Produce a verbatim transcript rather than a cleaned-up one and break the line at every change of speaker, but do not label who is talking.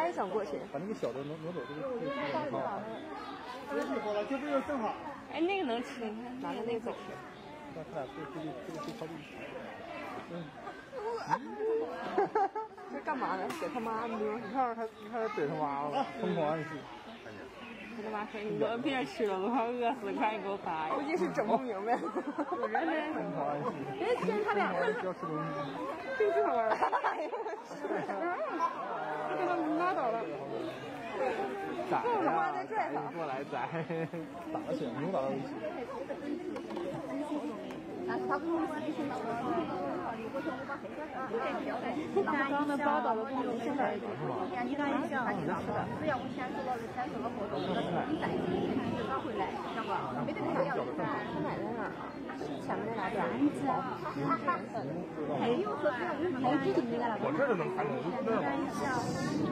也想过去。
把那个小的挪挪走，这个这个挺好。
太厉害了，就这个正好。
哎，那个能吃，你看拿着那个走。
那他俩这这个这个是靠近。嗯。
这干嘛呢？给他妈呢？
你看他，你看他怼他妈了，疯狂暗示。
他他妈说：“你给我别吃了，我快饿死了，快你给我打！”估计是整不明白。有人呢。
疯狂暗示。
哎，其实他俩
要吃东西。
真是好玩儿。给他拉倒了。
宰呀！宰过来宰，打得起，能打到一起。
他不是自己去弄的。
刚才报道的公众现在
一般一下他就吃的，只要我先做了先做了活动，你再去拿回来，晓得吧？没得必要。
他买在哪儿啊？前面那家
子啊。还有说还有几斤那个？
我这就能看懂，我就知道。